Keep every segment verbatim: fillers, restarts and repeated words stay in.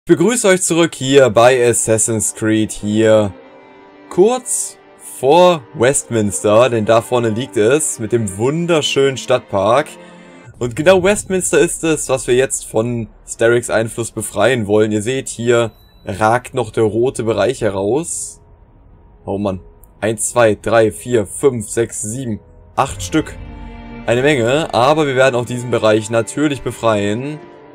Ich begrüße euch zurück hier bei Assassin's Creed, hier kurz vor Westminster, denn da vorne liegt es mit dem wunderschönen Stadtpark. Und genau Westminster ist es, was wir jetzt von Starricks Einfluss befreien wollen. Ihr seht, hier ragt noch der rote Bereich heraus. Oh Mann. eins, zwei, drei, vier, fünf, sechs, sieben, acht Stück. Eine Menge, aber wir werden auch diesen Bereich natürlich befreien.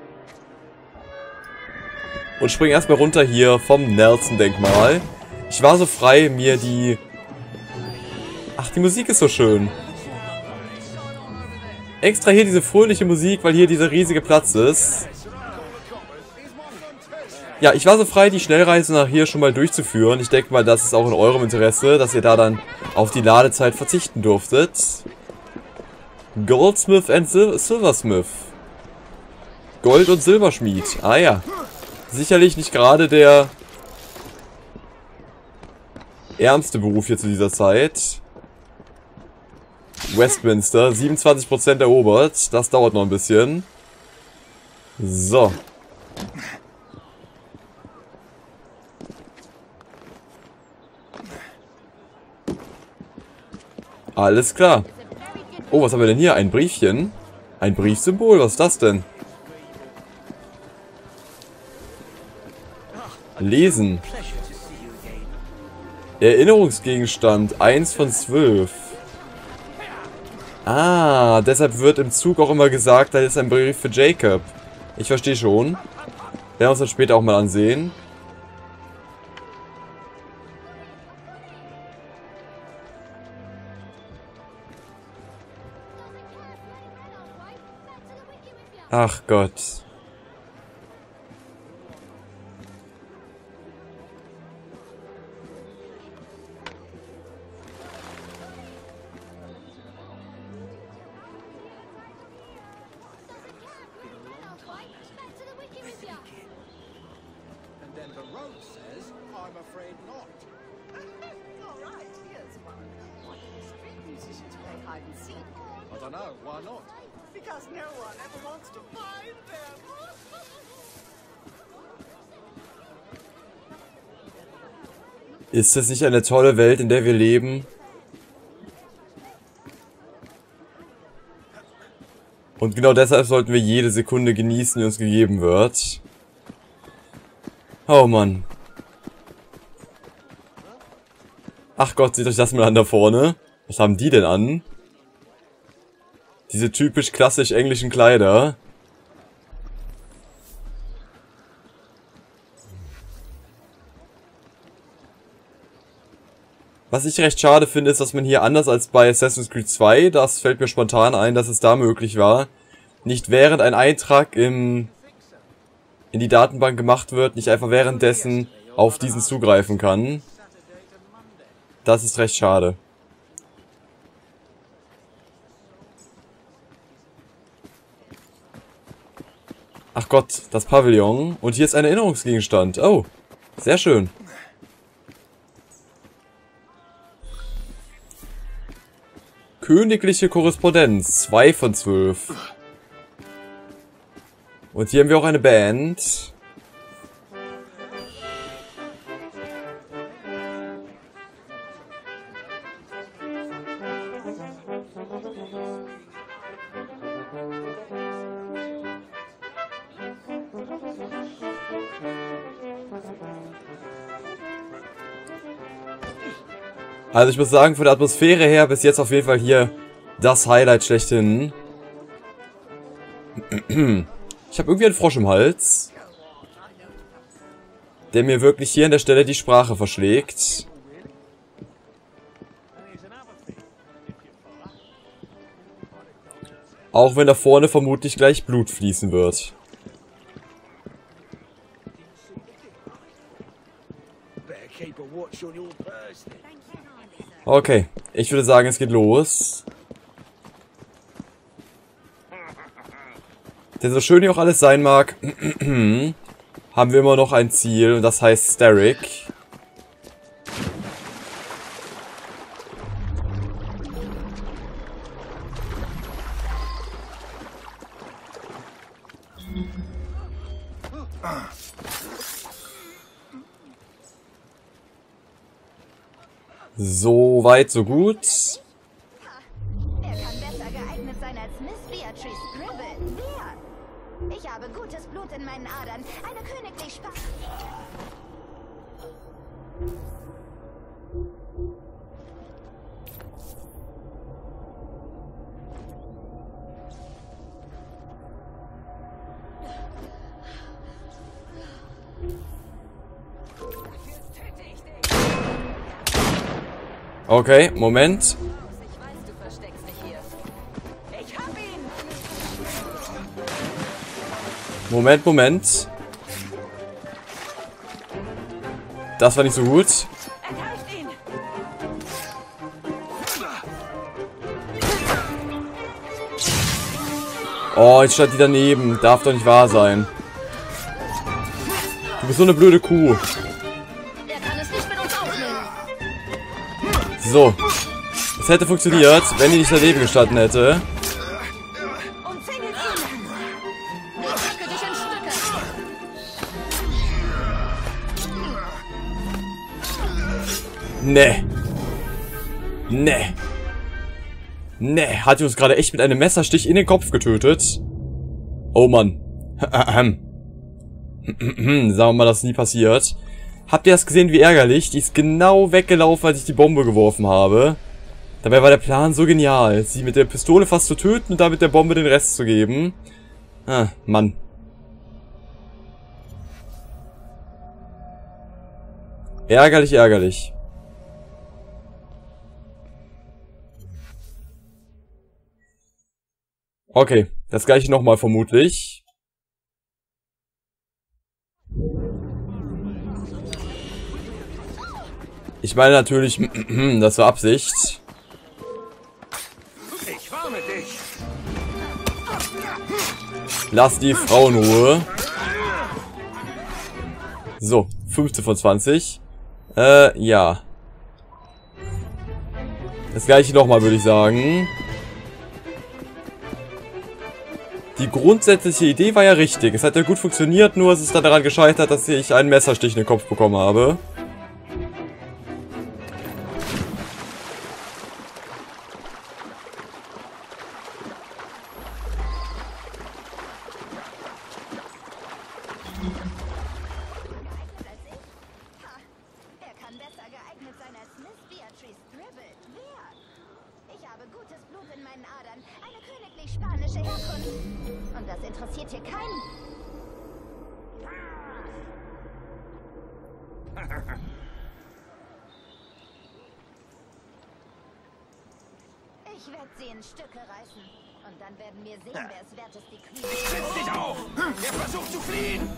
Und springen erstmal runter hier vom Nelson-Denkmal. Ich war so frei, mir die... Ach, die Musik ist so schön. Extra hier diese fröhliche Musik, weil hier dieser riesige Platz ist. Ja, ich war so frei, die Schnellreise nach hier schon mal durchzuführen. Ich denke mal, das ist auch in eurem Interesse, dass ihr da dann auf die Ladezeit verzichten durftet. Goldsmith and Sil Silversmith. Gold- und Silberschmied. Ah ja. Sicherlich nicht gerade der ärmste Beruf hier zu dieser Zeit. Westminster, siebenundzwanzig Prozent erobert. Das dauert noch ein bisschen. So. Alles klar. Oh, was haben wir denn hier? Ein Briefchen? Ein Briefsymbol? Was ist das denn? Lesen. Erinnerungsgegenstand. eins von zwölf. Ah, deshalb wird im Zug auch immer gesagt, da ist ein Brief für Jacob. Ich verstehe schon. Werden wir uns das später auch mal ansehen. Ach Gott. Ist das nicht eine tolle Welt, in der wir leben? Und genau deshalb sollten wir jede Sekunde genießen, die uns gegeben wird. Oh Mann. Ach Gott, seht euch das mal an da vorne. Was haben die denn an? Diese typisch klassisch englischen Kleider. Was ich recht schade finde, ist, dass man hier anders als bei Assassin's Creed zwei, das fällt mir spontan ein, dass es da möglich war, nicht während ein Eintrag im, in die Datenbank gemacht wird, nicht einfach währenddessen auf diesen zugreifen kann. Das ist recht schade. Ach Gott, das Pavillon. Und hier ist ein Erinnerungsgegenstand. Oh, sehr schön. Königliche Korrespondenz, zwei von zwölf. Und hier haben wir auch eine Band. Also ich muss sagen, von der Atmosphäre her bis jetzt auf jeden Fall hier das Highlight schlechthin. Ich habe irgendwie einen Frosch im Hals, der mir wirklich hier an der Stelle die Sprache verschlägt. Auch wenn da vorne vermutlich gleich Blut fließen wird. Okay, ich würde sagen, es geht los. Denn so schön hier auch alles sein mag, haben wir immer noch ein Ziel und das heißt Starrick. So weit, so gut. Er kann besser geeignet sein als Miss Beatrice Gribble. Wer? Ich habe gutes Blut in meinen Adern. Eine königlich Spa... Okay, Moment. Ich weiß, du versteckst dich hier. Ich hab ihn! Moment, Moment. Das war nicht so gut. Ergreift ihn! Oh, jetzt stand die daneben. Darf doch nicht wahr sein. Du bist so eine blöde Kuh. Er kann es nicht mit uns aufnehmen. So. Es hätte funktioniert, wenn die nicht daneben gestanden hätte. Umzingelt ihn! Ich hacke dich in Stücke! Nee. Nee. Nee. Hat die uns gerade echt mit einem Messerstich in den Kopf getötet? Oh Mann. Sagen wir mal, das ist nie passiert. Habt ihr das gesehen, wie ärgerlich? Die ist genau weggelaufen, als ich die Bombe geworfen habe. Dabei war der Plan so genial, sie mit der Pistole fast zu töten und dann mit der Bombe den Rest zu geben. Ah, Mann. Ärgerlich, ärgerlich. Okay, das gleiche nochmal vermutlich. Ich meine natürlich, das war Absicht. Ich warne dich. Lass die Frau in Ruhe. So, fünfzehn von zwanzig. Äh, ja. Das gleiche nochmal, würde ich sagen. Die grundsätzliche Idee war ja richtig. Es hat ja gut funktioniert, nur es ist dann daran gescheitert, dass ich einen Messerstich in den Kopf bekommen habe. Er kann besser geeignet sein als Miss Beatrice Gribble. Wer? Ich habe gutes Blut in meinen Adern. Eine königlich spanische Herkunft. Und das interessiert hier keinen. Ich werde sie in Stücke reißen. Und dann werden wir sehen, wer es wert ist, die Queen. Setz dich auf! Er versucht zu fliehen!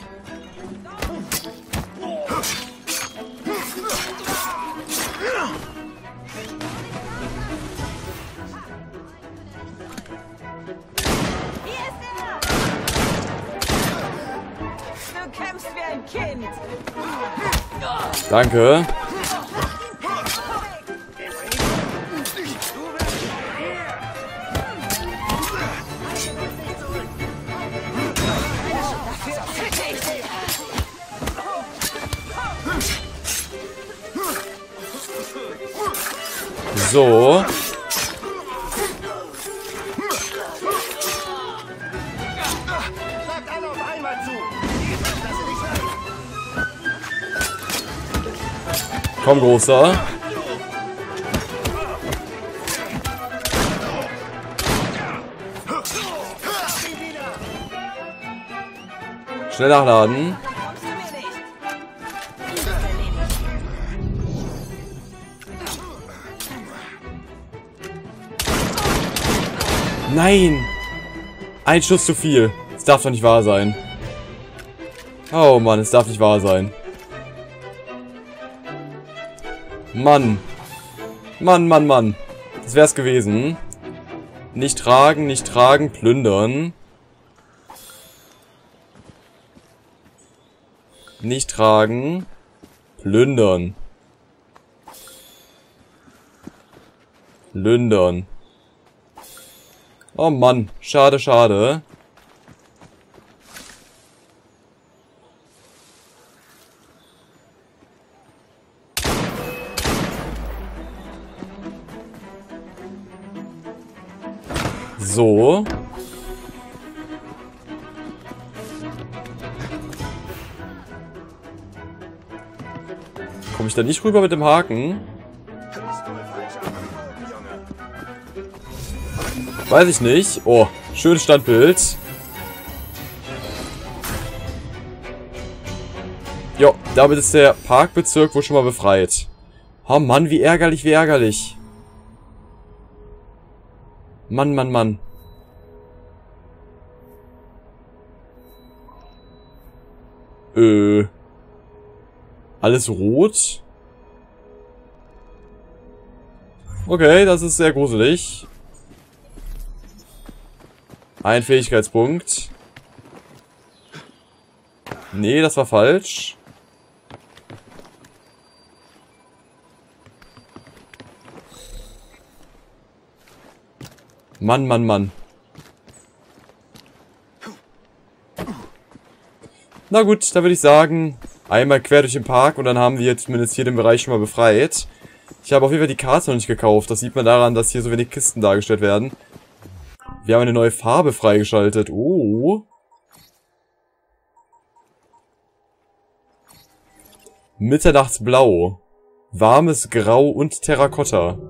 Hier ist er! Du kämpfst wie ein Kind. Danke. So. Schlagt alle auf einmal zu! Lass dich sein! Komm, Großer. Schnell nachladen. Kommst du mir nicht? Nein! Ein Schuss zu viel. Es darf doch nicht wahr sein. Oh Mann, es darf nicht wahr sein. Mann. Mann, Mann, Mann. Das wär's gewesen. Nicht tragen, nicht tragen, plündern. Nicht tragen, plündern. Plündern. Oh Mann, schade, schade. So. Komme ich da nicht rüber mit dem Haken? Weiß ich nicht. Oh, schönes Standbild. Jo, damit ist der Parkbezirk wohl schon mal befreit. Oh Mann, wie ärgerlich, wie ärgerlich. Mann, Mann, Mann. Äh. Alles rot? Okay, das ist sehr gruselig. Ein Fähigkeitspunkt. Nee, das war falsch. Mann, Mann, Mann. Na gut, da würde ich sagen, einmal quer durch den Park und dann haben wir zumindest hier den Bereich schon mal befreit. Ich habe auf jeden Fall die Karte noch nicht gekauft. Das sieht man daran, dass hier so wenig Kisten dargestellt werden. Wir haben eine neue Farbe freigeschaltet. Oh. Mitternachtsblau. Warmes Grau und Terrakotta.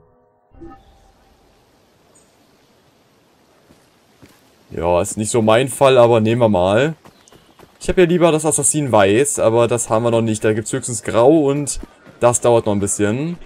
Ja, ist nicht so mein Fall, aber nehmen wir mal. Ich habe ja lieber das Assassin Weiß, aber das haben wir noch nicht. Da gibt es höchstens Grau und das dauert noch ein bisschen.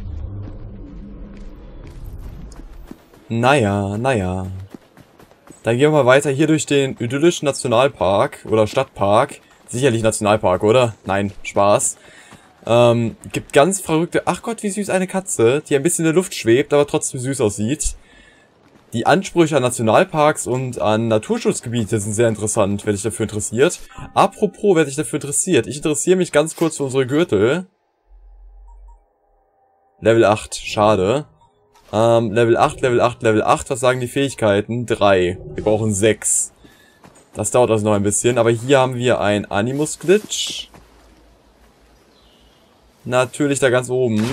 Naja, naja. Dann gehen wir mal weiter hier durch den idyllischen Nationalpark oder Stadtpark. Sicherlich Nationalpark, oder? Nein, Spaß. Ähm, gibt ganz verrückte... Ach Gott, wie süß eine Katze, die ein bisschen in der Luft schwebt, aber trotzdem süß aussieht. Die Ansprüche an Nationalparks und an Naturschutzgebiete sind sehr interessant, wer sich dafür interessiert. Apropos, wer sich dafür interessiert. Ich interessiere mich ganz kurz für unsere Gürtel. Level acht, schade. Ähm, Level acht, Level acht, Level acht, was sagen die Fähigkeiten? drei. Wir brauchen sechs. Das dauert also noch ein bisschen, aber hier haben wir ein Animus-Glitch. Natürlich da ganz oben.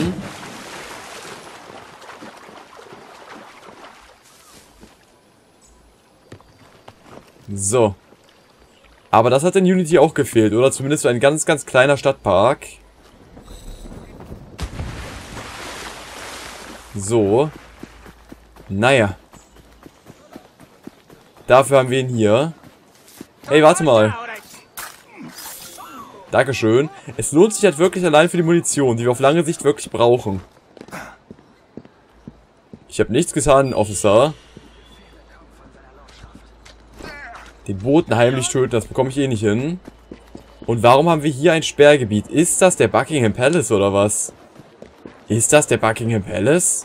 So. Aber das hat in Unity auch gefehlt, oder? Zumindest so ein ganz, ganz kleiner Stadtpark. So. Naja. Dafür haben wir ihn hier. Hey, warte mal. Dankeschön. Es lohnt sich halt wirklich allein für die Munition, die wir auf lange Sicht wirklich brauchen. Ich habe nichts getan, Officer. Den Boten heimlich töten, das bekomme ich eh nicht hin. Und warum haben wir hier ein Sperrgebiet? Ist das der Buckingham Palace oder was? Ist das der Buckingham Palace?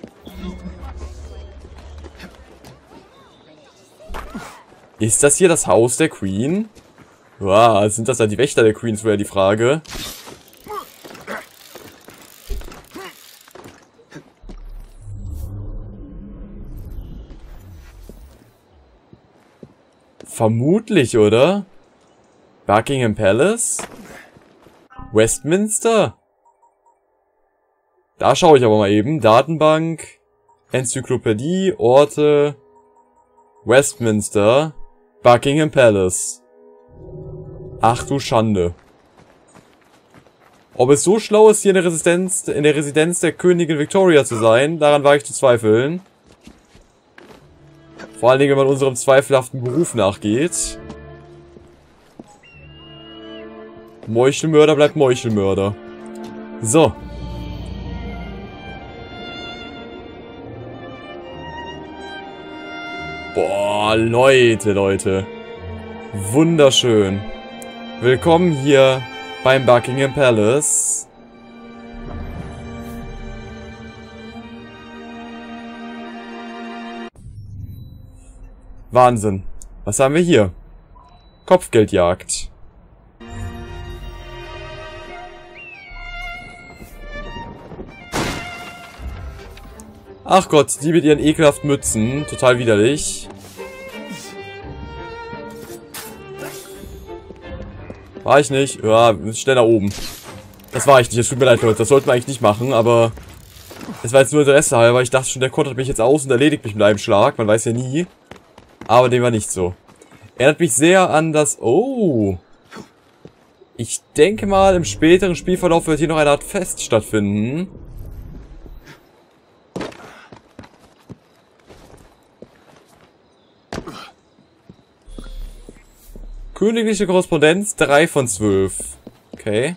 Ist das hier das Haus der Queen? Wow, sind das da die Wächter der Queen, wäre die Frage. Vermutlich, oder? Buckingham Palace? Westminster? Da schaue ich aber mal eben. Datenbank, Enzyklopädie, Orte, Westminster, Buckingham Palace. Ach du Schande. Ob es so schlau ist, hier in der Residenz, in der Residenz der Königin Victoria zu sein, daran wage ich zu zweifeln. Vor allen Dingen, wenn man unserem zweifelhaften Beruf nachgeht. Meuchelmörder bleibt Meuchelmörder. So. Boah, Leute, Leute. Wunderschön. Willkommen hier beim Buckingham Palace. Wahnsinn. Was haben wir hier? Kopfgeldjagd. Ach Gott, die mit ihren ekelhaften Mützen. Total widerlich. War ich nicht? Ja, schnell nach oben. Das war ich nicht. Es tut mir leid, Leute. Das sollten wir eigentlich nicht machen, aber... Es war jetzt nur Interesse halber. Ich dachte schon, der kontert mich jetzt aus und erledigt mich mit einem Schlag. Man weiß ja nie. Aber dem war nicht so. Erinnert mich sehr an das... Oh. Ich denke mal, im späteren Spielverlauf wird hier noch eine Art Fest stattfinden. Königliche Korrespondenz, drei von zwölf. Okay.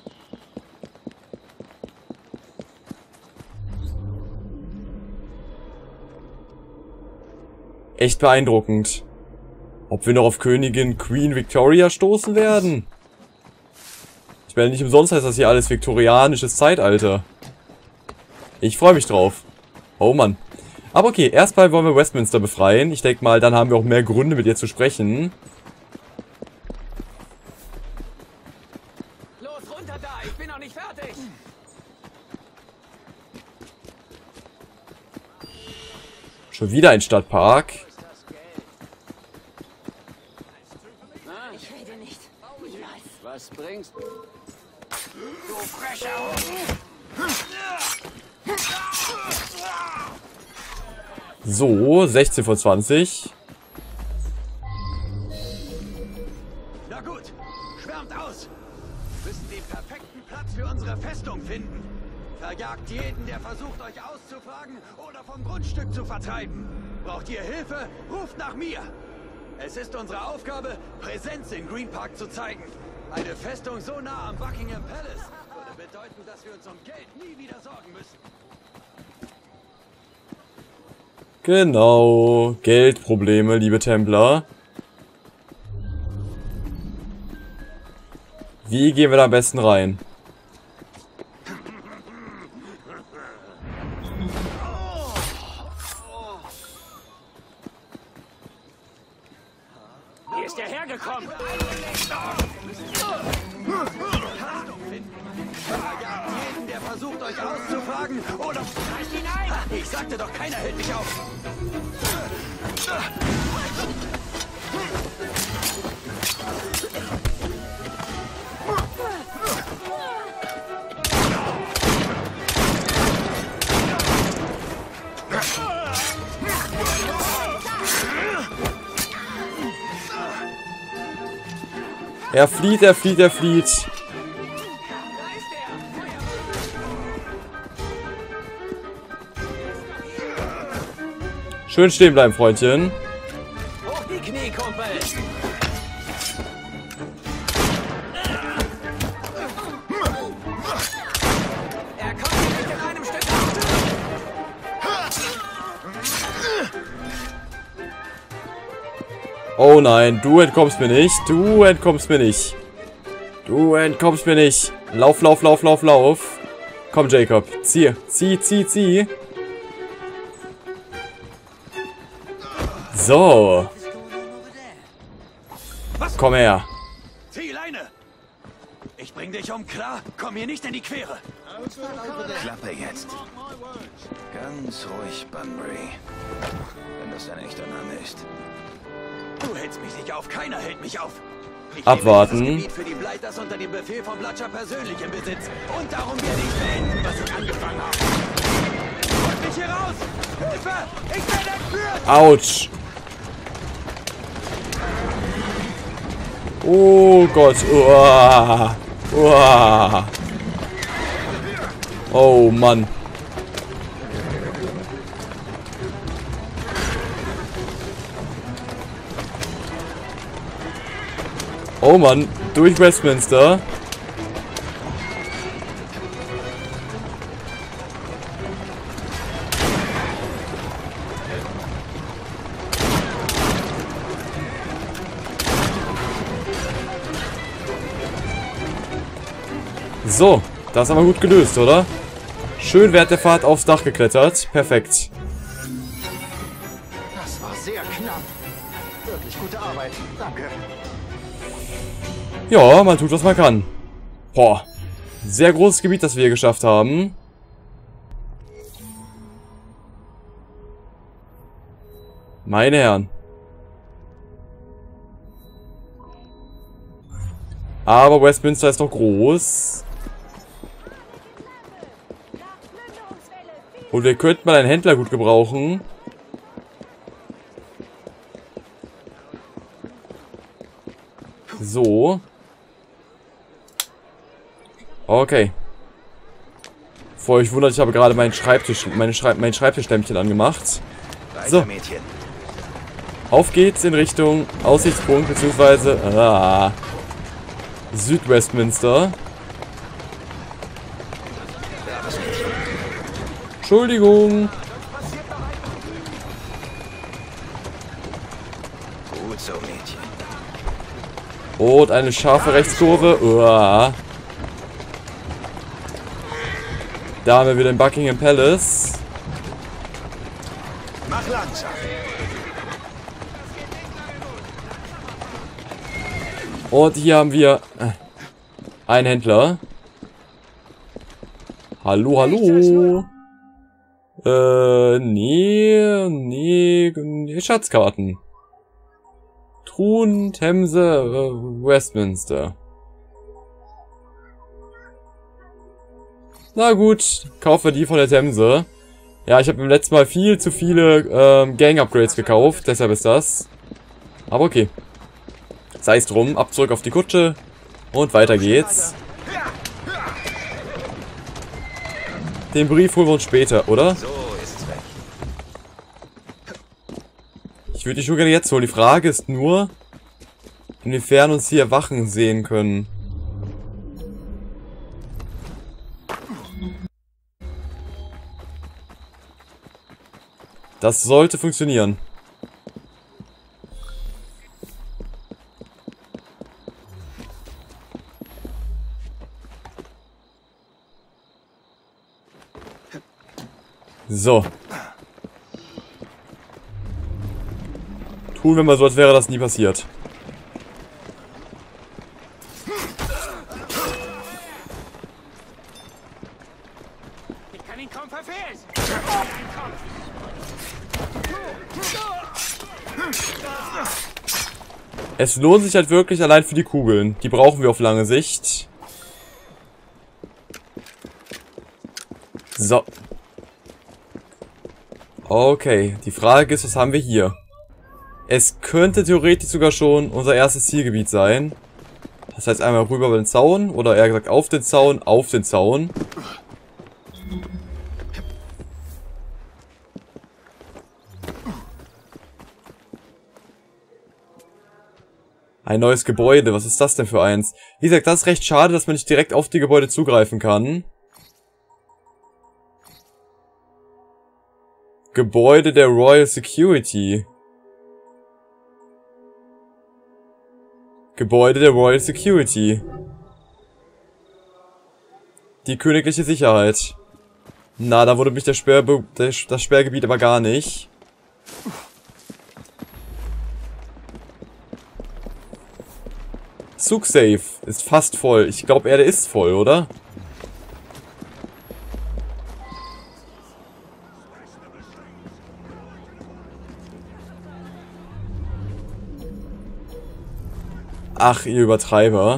Echt beeindruckend. Ob wir noch auf Königin Queen Victoria stoßen werden? Ich meine, nicht umsonst heißt das hier alles viktorianisches Zeitalter. Ich freue mich drauf. Oh Mann. Aber okay, erstmal wollen wir Westminster befreien. Ich denke mal, dann haben wir auch mehr Gründe, mit ihr zu sprechen. Los, runter da! Ich bin noch nicht fertig! Schon wieder ein Stadtpark. Ich rede nicht. Was bringst du? Du frecher Hund! So, sechzehn von zwanzig. Na gut, schwärmt aus! Müssen den perfekten Platz für unsere Festung finden. Verjagt jeden, der versucht, euch auszufragen oder vom Grundstück zu vertreiben. Braucht ihr Hilfe? Ruft nach mir! Es ist unsere Aufgabe, Präsenz in Green Park zu zeigen. Eine Festung so nah am Buckingham Palace würde bedeuten, dass wir uns um Geld nie wieder sorgen müssen. Genau, Geldprobleme, liebe Templer. Wie gehen wir da am besten rein? Hier ist er hergekommen! Verjagt jeden, der versucht, euch auszufragen oder... Reißt ihn ein! Ich sagte doch, keiner hält mich auf! Er flieht, er flieht, er flieht. Schön stehen bleiben, Freundchen. Hoch die Knie, Kumpel! Er kommt hier nicht in einem Stück Oh nein, du entkommst mir nicht. Du entkommst mir nicht. Du entkommst mir nicht. Lauf, lauf, lauf, lauf, lauf. Komm, Jacob. Zieh, zieh, zieh, zieh. So. Was? Komm her. Zieh Leine! Ich bring dich um, klar? Komm mir nicht in die Quere! Klappe jetzt. Ganz ruhig, Bunbury. Wenn das dein echter Name ist. Du hältst mich nicht auf, keiner hält mich auf. Ich Abwarten. nehme dieses Gebiet für die Blighters unter dem Befehl von Blatcher persönlich in Besitz. Und darum werde ich beenden, was ich angefangen habe. Holt mich hier raus! Hilfe! Ich werde entführt! Autsch. Oh Gott. Uah. Uah. Oh Mann. Oh Mann, durch Westminster. So, das haben wir gut gelöst, oder? Schön während der Fahrt aufs Dach geklettert. Perfekt. Das war sehr knapp. Wirklich gute Arbeit. Danke. Ja, man tut, was man kann. Boah. Sehr großes Gebiet, das wir hier geschafft haben. Meine Herren. Aber Westminster ist doch groß. Und wir könnten mal einen Händler gut gebrauchen. So. Okay. Bevor ihr euch wundert, ich habe gerade meinen Schreibtisch, meine Schreib mein Schreibtischlämpchen angemacht. So. Auf geht's in Richtung Aussichtspunkt, beziehungsweise ah, Südwestminster. Entschuldigung. Gut so, Mädchen. Und eine scharfe Rechtskurve. Uah. Da haben wir wieder den Buckingham Palace. Mach langsam. Und hier haben wir einen Händler. Hallo, hallo. Äh, nee, nee, nee, Schatzkarten. Truhen, Themse, äh, Westminster. Na gut, kaufen wir die von der Themse. Ja, ich habe beim letzten Mal viel zu viele ähm, Gang-Upgrades gekauft, deshalb ist das. Aber okay. Sei es drum, ab zurück auf die Kutsche und weiter geht's. Den Brief holen wir uns später, oder? So ist's recht. Ich würde die schon gerne jetzt holen. Die Frage ist nur, inwiefern uns hier Wachen sehen können. Das sollte funktionieren. So. Tun wir mal so, als wäre das nie passiert. Ich kann ihn kaum verfehlen. Es lohnt sich halt wirklich allein für die Kugeln. Die brauchen wir auf lange Sicht. So. Okay, die Frage ist, was haben wir hier? Es könnte theoretisch sogar schon unser erstes Zielgebiet sein. Das heißt einmal rüber über den Zaun, oder eher gesagt auf den Zaun, auf den Zaun. Ein neues Gebäude, was ist das denn für eins? Wie gesagt, das ist recht schade, dass man nicht direkt auf die Gebäude zugreifen kann. Gebäude der Royal Security. Gebäude der Royal Security. Die königliche Sicherheit. Na, da wurde mich der Sperrbe das Sperrgebiet aber gar nicht. Zugsafe ist fast voll. Ich glaube, er ist voll, oder? Ach, ihr Übertreiber.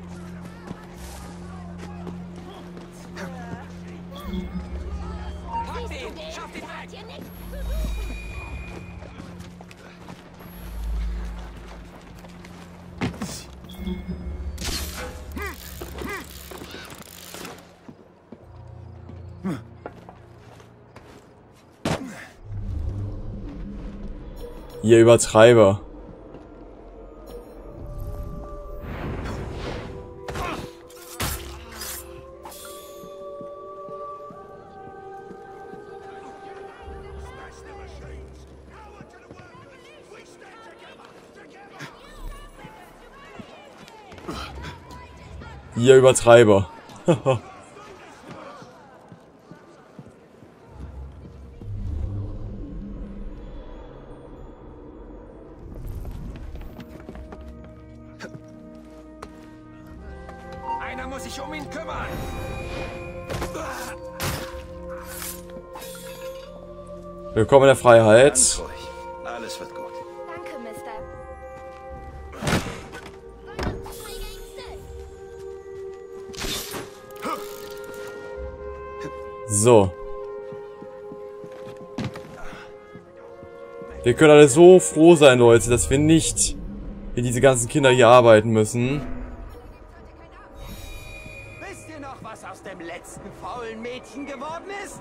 Ihr Übertreiber. Ihr Übertreiber. Einer muss sich um ihn kümmern. Willkommen in der Freiheit. Ganz ruhig. Alles wird gut. Danke, Mister. So. Wir können alle so froh sein, Leute, dass wir nicht wie diese ganzen Kinder hier arbeiten müssen. Wisst ihr noch, was aus dem letzten faulen Mädchen geworden ist?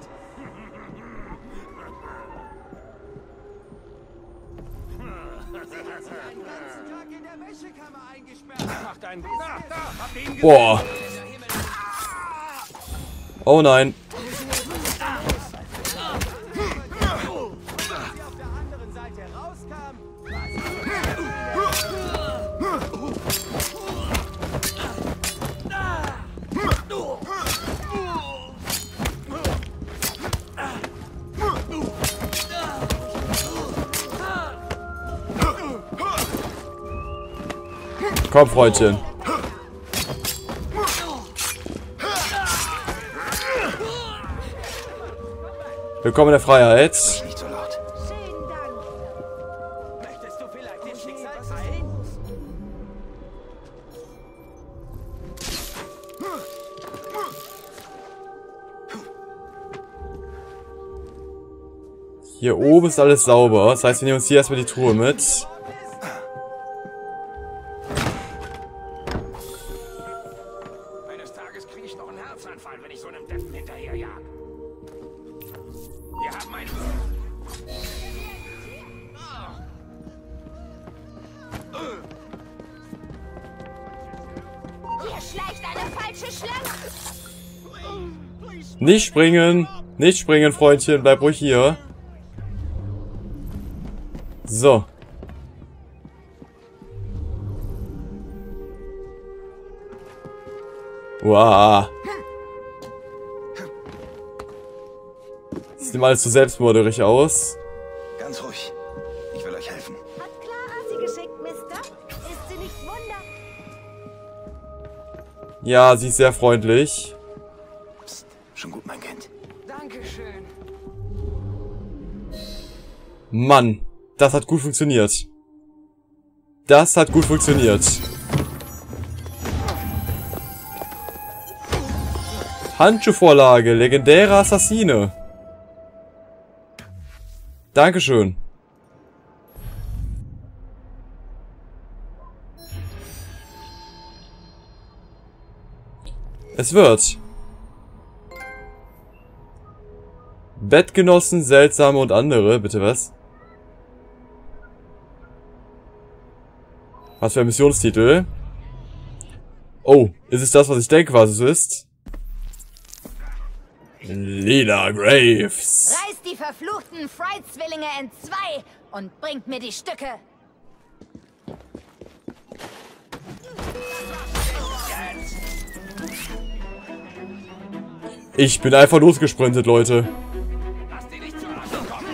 Sie hat sich einen ganzen Tag in der Wäschekammer eingesperrt. Macht einen... Na, da, habt ihr ihn gesehen? Boah. Oh nein. Als sie auf der anderen Seite rauskam, war sie... Komm, Freundchen. Willkommen in der Freiheit. Nicht so laut. Schönen Dank. Möchtest du vielleicht den Schicksal teilen? Hier oben ist alles sauber. Das heißt, wir nehmen uns hier erstmal die Truhe mit. Eines Tages kriege ich noch einen Herzanfall, wenn ich so einem Deppen hinterherjag. Wir haben ein... Hier schleicht eine falsche Schlange. Nicht springen. Nicht springen, Freundchen. Bleib ruhig hier. So. Wow. Sieht mal alles so selbstmörderisch aus. Ganz ruhig. Ich will euch helfen. Hat Clara sie geschickt, Mister? Ist sie nicht wunder? Ja, sie ist sehr freundlich. Psst. Schon gut, mein Kind. Dankeschön. Mann, das hat gut funktioniert. Das hat gut funktioniert. Handschuhvorlage, legendäre Assassine. Dankeschön. Es wird. Bettgenossen, seltsame und andere. Bitte was? Was für ein Missionstitel? Oh, ist es das, was ich denke, was es ist? Lila Graves. Reißt die verfluchten Fry-Zwillinge in zwei und bringt mir die Stücke. Ich bin einfach losgesprintet, Leute. Lass die nicht zu Rande kommen.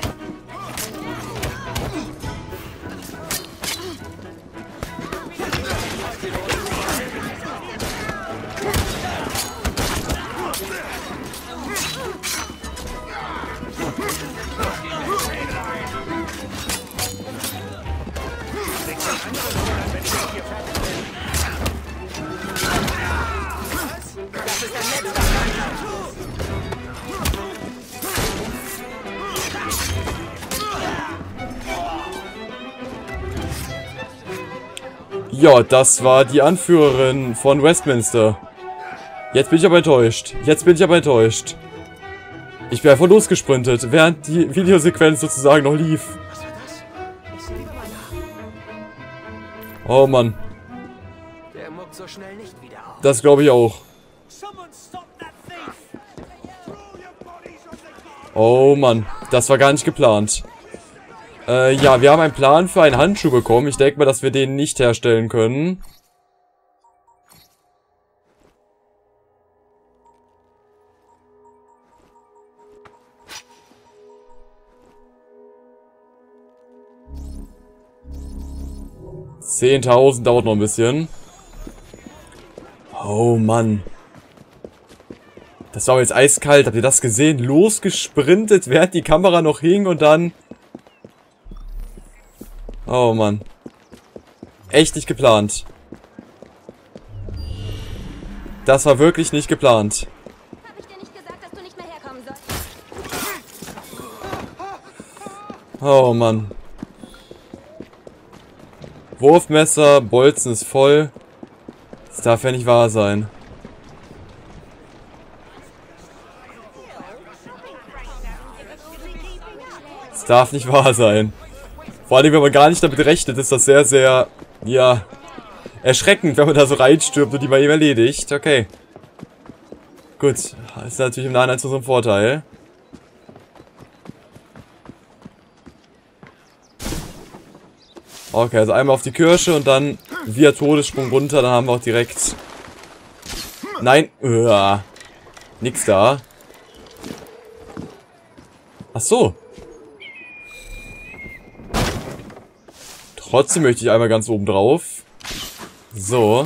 Ja, das war die Anführerin von Westminster. Jetzt bin ich aber enttäuscht. Jetzt bin ich aber enttäuscht. Ich bin einfach losgesprintet, während die Videosequenz sozusagen noch lief. Was war das? Ich sehe lieber mal nach. Oh Mann, Der muckt so schnell nicht wieder auf. das glaube ich auch. Oh Mann, das war gar nicht geplant. Äh, ja, wir haben einen Plan für einen Handschuh bekommen. Ich denke mal, dass wir den nicht herstellen können. zehntausend dauert noch ein bisschen. Oh Mann. Das war aber jetzt eiskalt. Habt ihr das gesehen? Losgesprintet, während die Kamera noch hing und dann... Oh Mann. Echt nicht geplant. Das war wirklich nicht geplant. Hab ich dir nicht gesagt, dass du nicht mehr herkommen sollst? Oh Mann. Wurfmesser, Bolzen ist voll. Das darf ja nicht wahr sein. Das darf nicht wahr sein. Vor allem, wenn man gar nicht damit rechnet, ist das sehr, sehr, ja, erschreckend, wenn man da so reinstirbt und die mal eben erledigt. Okay. Gut, das ist natürlich im Nachhinein zu unserem Vorteil. Okay, also einmal auf die Kirsche und dann via Todessprung runter, dann haben wir auch direkt... Nein, Uah. Nix da. Ach so. Trotzdem möchte ich einmal ganz oben drauf. So.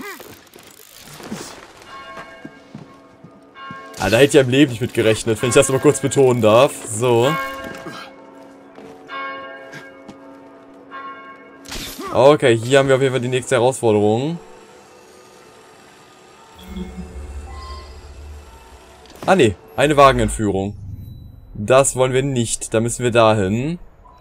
Ah, da hätte ich im Leben nicht mit gerechnet, wenn ich das mal kurz betonen darf. So. Okay, hier haben wir auf jeden Fall die nächste Herausforderung. Ah ne, eine Wagenentführung. Das wollen wir nicht, da müssen wir dahin.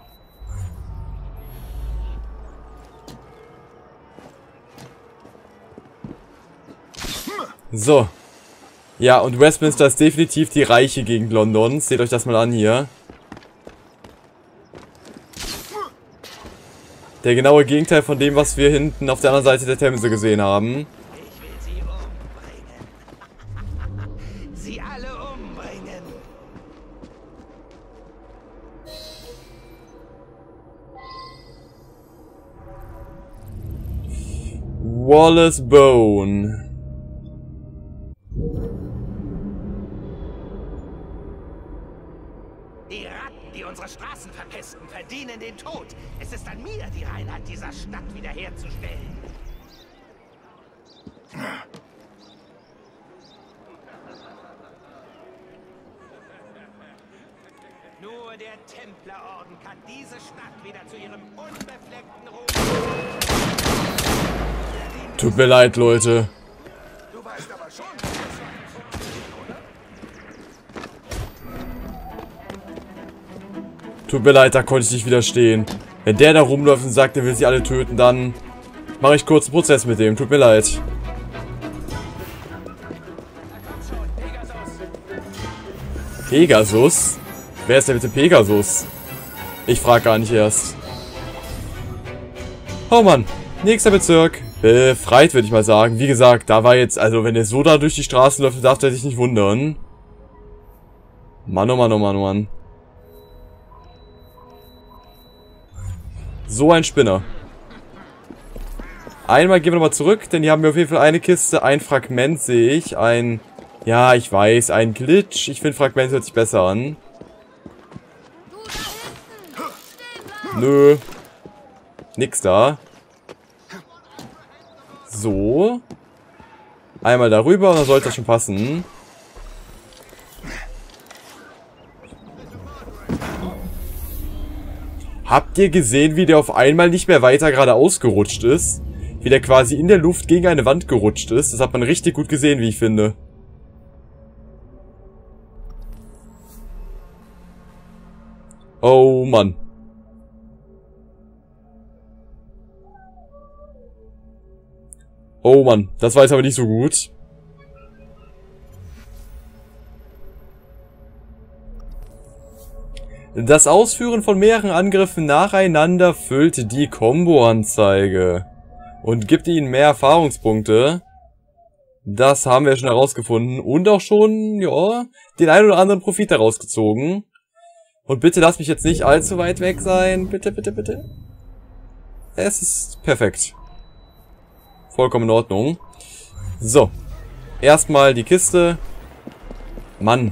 So. Ja, und Westminster ist definitiv die reiche Gegend Londons. Seht euch das mal an hier. Der genaue Gegenteil von dem, was wir hinten auf der anderen Seite der Themse gesehen haben. Ich will sie umbringen. Sie alle umbringen. Wallace Bone. Die Ratten, die unsere Straßen verpesten, verdienen den Tod. Es ist an mir, die Reinheit dieser Stadt wiederherzustellen. Nur der Templerorden kann diese Stadt wieder zu ihrem unbefleckten Ruhm. Tut mir leid, Leute. Du weißt aber schon, Tut mir leid, da konnte ich nicht widerstehen. Wenn der da rumläuft und sagt, er will sie alle töten, dann mache ich kurz einen Prozess mit dem. Tut mir leid. Pegasus? Wer ist denn bitte Pegasus? Ich frage gar nicht erst. Oh Mann, nächster Bezirk. Befreit, würde ich mal sagen. Wie gesagt, da war jetzt, also wenn er so da durch die Straßen läuft, darf er sich nicht wundern. Mann, oh Mann, oh Mann, oh Mann. So ein Spinner. Einmal gehen wir nochmal zurück, denn hier haben wir auf jeden Fall eine Kiste, ein Fragment sehe ich, ein, ja, ich weiß, ein Glitch. Ich finde Fragment hört sich besser an. Nö. Nix da. So. Einmal darüber und dann sollte das schon passen. Habt ihr gesehen, wie der auf einmal nicht mehr weiter geradeaus gerutscht ist? Wie der quasi in der Luft gegen eine Wand gerutscht ist? Das hat man richtig gut gesehen, wie ich finde. Oh Mann. Oh Mann, das war jetzt aber nicht so gut. Das Ausführen von mehreren Angriffen nacheinander füllt die Combo-Anzeige und gibt ihnen mehr Erfahrungspunkte. Das haben wir schon herausgefunden und auch schon, ja, den einen oder anderen Profit daraus gezogen. Und bitte lasst mich jetzt nicht allzu weit weg sein. Bitte, bitte, bitte. Es ist perfekt. Vollkommen in Ordnung. So. Erstmal die Kiste. Mann.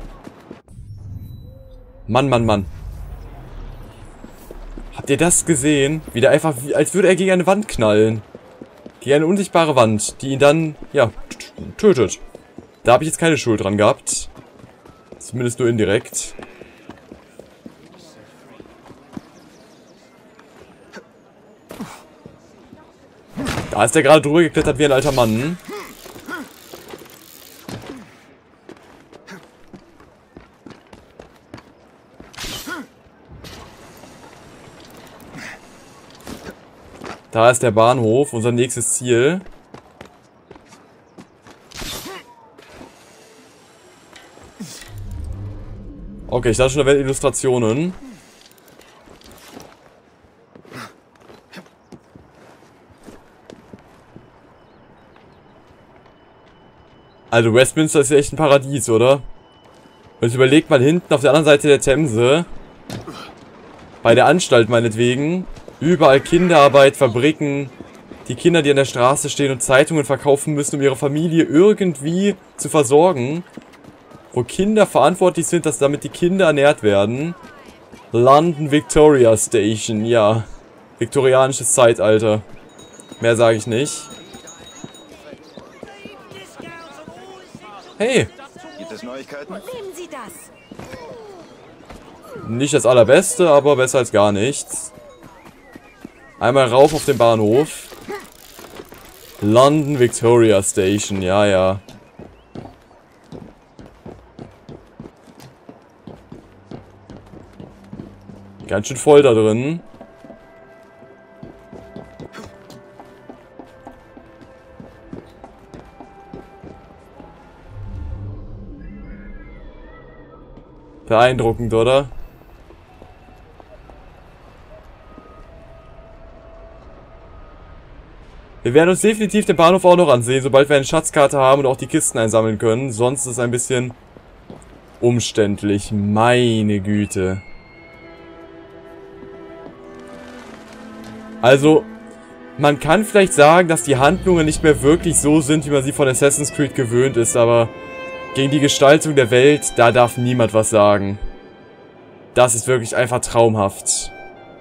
Mann, Mann, Mann. Habt ihr das gesehen? Wie der einfach, als würde er gegen eine Wand knallen. Gegen eine unsichtbare Wand, die ihn dann, ja, tötet. Da habe ich jetzt keine Schuld dran gehabt. Zumindest nur indirekt. Da ist er gerade drüber geklettert wie ein alter Mann. Da ist der Bahnhof, unser nächstes Ziel. Okay, ich dachte schon, da werden Illustrationen. Also Westminster ist ja echt ein Paradies, oder? Und überlegt mal hinten auf der anderen Seite der Themse, bei der Anstalt meinetwegen, überall Kinderarbeit, Fabriken, die Kinder, die an der Straße stehen und Zeitungen verkaufen müssen, um ihre Familie irgendwie zu versorgen. Wo Kinder verantwortlich sind, dass damit die Kinder ernährt werden. London Victoria Station, ja. Viktorianisches Zeitalter. Mehr sage ich nicht. Hey! Gibt es Neuigkeiten? Nehmen Sie das. Nicht das allerbeste, aber besser als gar nichts. Einmal rauf auf den Bahnhof. London Victoria Station, ja, ja. Ganz schön voll da drin. Beeindruckend, oder? Wir werden uns definitiv den Bahnhof auch noch ansehen, sobald wir eine Schatzkarte haben und auch die Kisten einsammeln können. Sonst ist es ein bisschen umständlich. Meine Güte. Also, man kann vielleicht sagen, dass die Handlungen nicht mehr wirklich so sind, wie man sie von Assassin's Creed gewöhnt ist, aber gegen die Gestaltung der Welt, da darf niemand was sagen. Das ist wirklich einfach traumhaft.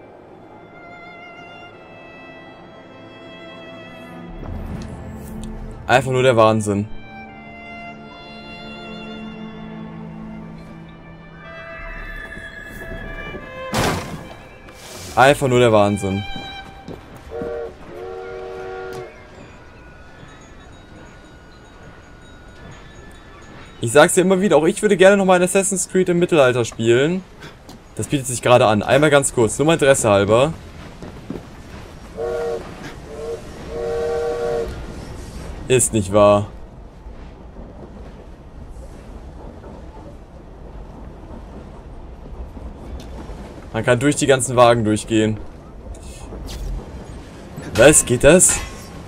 Einfach nur der Wahnsinn. Einfach nur der Wahnsinn. Ich sag's dir immer wieder, auch ich würde gerne nochmal ein Assassin's Creed im Mittelalter spielen. Das bietet sich gerade an. Einmal ganz kurz, nur mal Interesse halber. Ist nicht wahr. Man kann durch die ganzen Wagen durchgehen. Was? Geht das?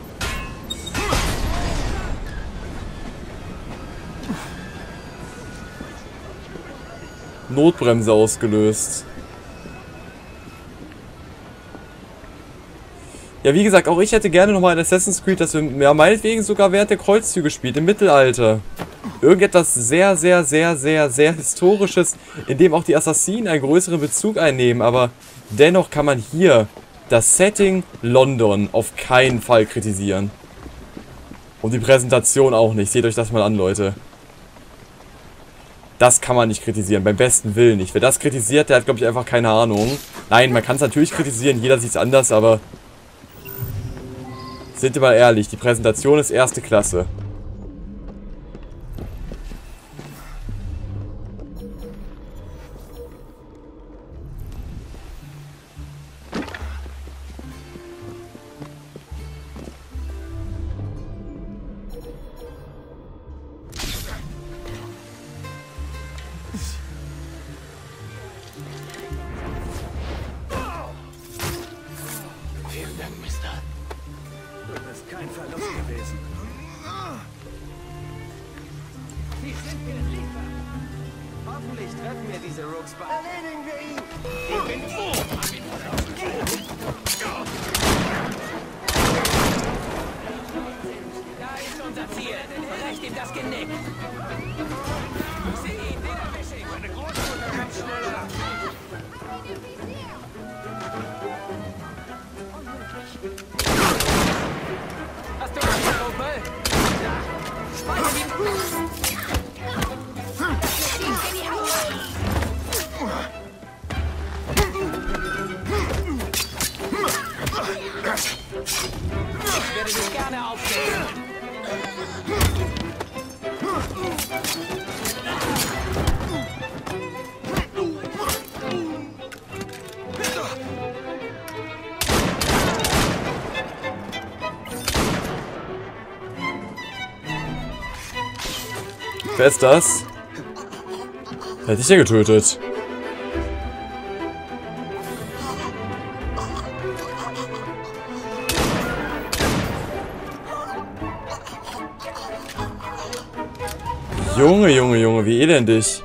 Notbremse ausgelöst. Ja, wie gesagt, auch ich hätte gerne nochmal ein Assassin's Creed, das wir ja, meinetwegen sogar während der Kreuzzüge spielt, im Mittelalter. Irgendetwas sehr, sehr, sehr, sehr, sehr Historisches, in dem auch die Assassinen einen größeren Bezug einnehmen, aber dennoch kann man hier das Setting London auf keinen Fall kritisieren. Und die Präsentation auch nicht. Seht euch das mal an, Leute. Das kann man nicht kritisieren, beim besten Willen nicht. Wer das kritisiert, der hat, glaube ich, einfach keine Ahnung. Nein, man kann es natürlich kritisieren, jeder sieht es anders, aber... Sind wir mal ehrlich, die Präsentation ist erste Klasse. Vielen Dank, Mister. Das ist kein Verlust gewesen. Sie sind geliefert. Hoffentlich treffen wir diese Rooks bald. Erledigen wir ihn! Da ist unser Ziel. Brecht ihm das Genick. Sieh ihn, den erwische ich. Meine Großmutter kommt schneller. Hast du einen Kumpel? Speise ihn. Ich würde dich gerne aufstellen. Wer ist das? Wer hat dich denn getötet? Junge, Junge, Junge, wie elendig.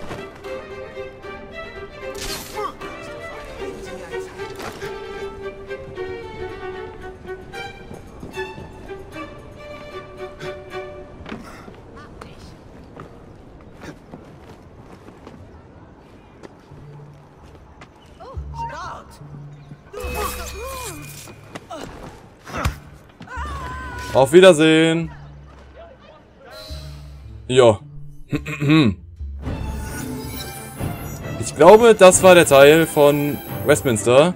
Auf Wiedersehen. Ja. Ich glaube, das war der Teil von Westminster.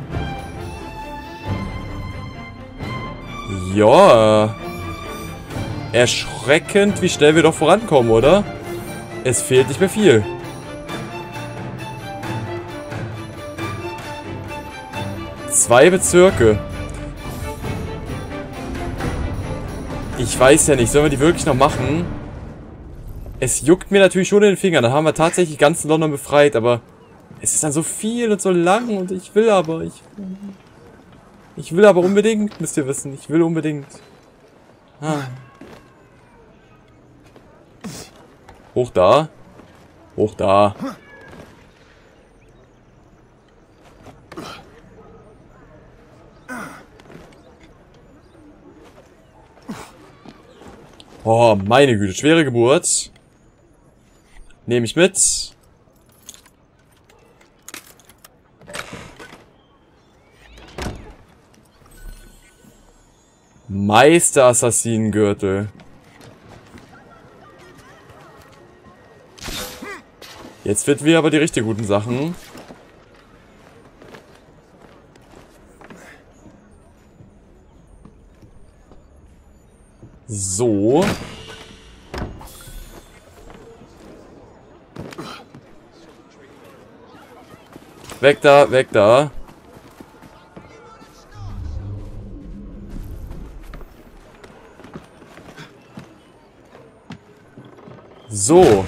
Ja. Erschreckend, wie schnell wir doch vorankommen, oder? Es fehlt nicht mehr viel. Zwei Bezirke. Ich weiß ja nicht, sollen wir die wirklich noch machen? Es juckt mir natürlich schon in den Fingern. Dann haben wir tatsächlich ganz London befreit, aber es ist dann so viel und so lang und ich will aber, ich, ich will aber unbedingt, müsst ihr wissen, ich will unbedingt. Ah. Hoch da. Hoch da. Oh, meine Güte, schwere Geburt. Nehme ich mit. Meister-Assassinen-Gürtel. Jetzt finden wir aber die richtig guten Sachen. So. Weg da, weg da. So.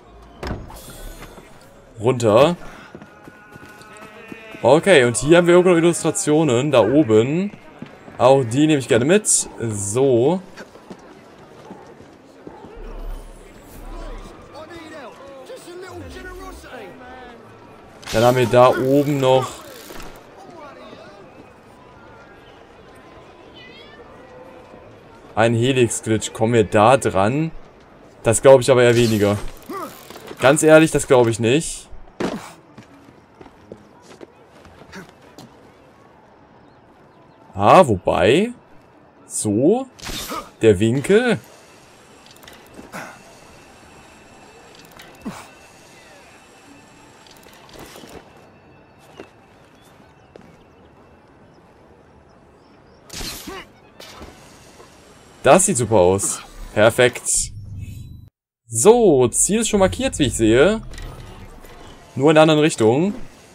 Runter. Okay, und hier haben wir irgendwo Illustrationen. Da oben. Auch die nehme ich gerne mit. So. Dann haben wir da oben noch ein Helix-Glitch. Kommen wir da dran? Das glaube ich aber eher weniger. Ganz ehrlich, das glaube ich nicht. Ah, wobei. So. Der Winkel. Das sieht super aus. Perfekt. So, Ziel ist schon markiert, wie ich sehe. Nur in der anderen Richtung.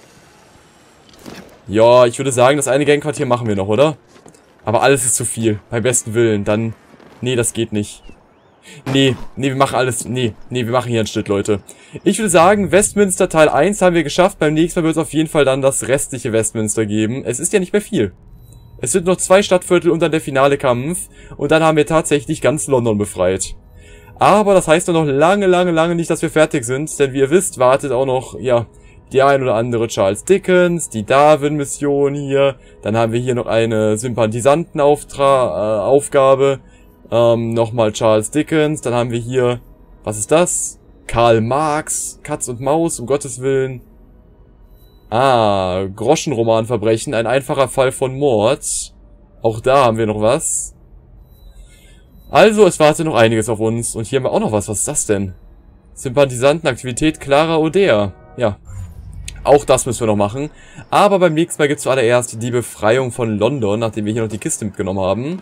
Ja, ich würde sagen, das eine Gangquartier machen wir noch, oder? Aber alles ist zu viel. Beim besten Willen. Dann... Nee, das geht nicht. Nee, nee, wir machen alles... Nee, nee, wir machen hier einen Schnitt, Leute. Ich würde sagen, Westminster Teil eins haben wir geschafft. Beim nächsten Mal wird es auf jeden Fall dann das restliche Westminster geben. Es ist ja nicht mehr viel. Es sind noch zwei Stadtviertel und dann der finale Kampf. Und dann haben wir tatsächlich ganz London befreit. Aber das heißt noch lange, lange, lange nicht, dass wir fertig sind. Denn wie ihr wisst, wartet auch noch, ja, die ein oder andere Charles Dickens, die Darwin-Mission hier. Dann haben wir hier noch eine Sympathisantenauftrag, äh, Aufgabe. Ähm, nochmal Charles Dickens. Dann haben wir hier, was ist das? Karl Marx, Katz und Maus, um Gottes Willen. Ah, Groschenromanverbrechen, ein einfacher Fall von Mord. Auch da haben wir noch was. Also, es wartet noch einiges auf uns. Und hier haben wir auch noch was. Was ist das denn? Sympathisantenaktivität Clara O'Dea. Ja. Auch das müssen wir noch machen. Aber beim nächsten Mal gibt es zuallererst die Befreiung von London, nachdem wir hier noch die Kiste mitgenommen haben.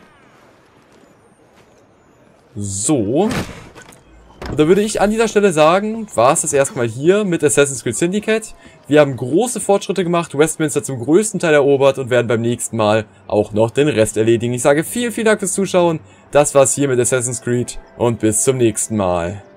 So. Und da würde ich an dieser Stelle sagen, war es das erstmal hier mit Assassin's Creed Syndicate. Wir haben große Fortschritte gemacht, Westminster zum größten Teil erobert und werden beim nächsten Mal auch noch den Rest erledigen. Ich sage vielen, vielen Dank fürs Zuschauen. Das war's hier mit Assassin's Creed und bis zum nächsten Mal.